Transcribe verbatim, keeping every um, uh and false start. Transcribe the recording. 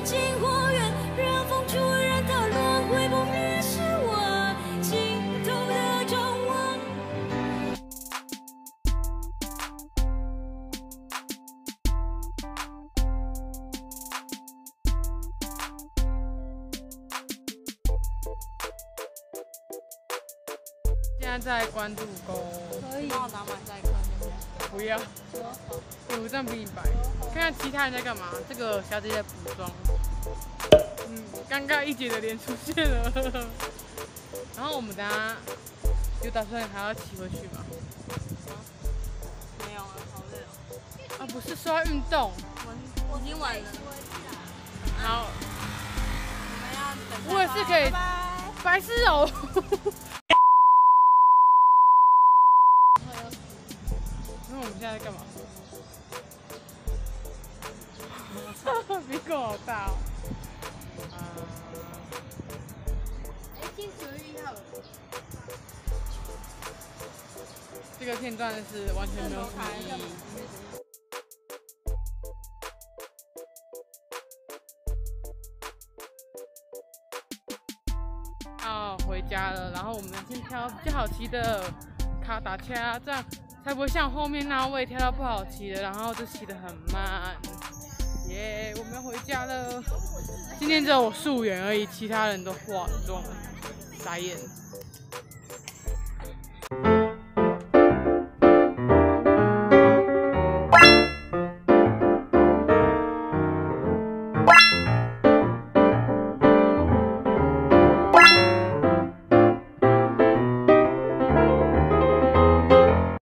尽或远，任风出，任它轮回不灭，是我尽头的张望。 现在在关渡沟， 可以。帮我拿马赛克， 不要，我这样比你白。看看其他人在干嘛。这个小姐在补妆，嗯，尴尬一姐的脸出现了。然后我们等下有打算还要骑回去吗？ 没有啊，好累哦。 啊，不是说要运动。 我已经晚了。 好， 我们要等。 我也是可以。白痴哦。那我们现在在干嘛？鼻孔好大哦。啊、 哎，今天九月一号。 这个片段是完全没有什么意义。要回家了，然后我们先挑比较好骑的卡达恰，这样才不会像后面那位挑到不好骑的，然后就骑得很慢。耶、yeah, 我们要回家了。今天只有我素颜而已，其他人都化妆，傻眼。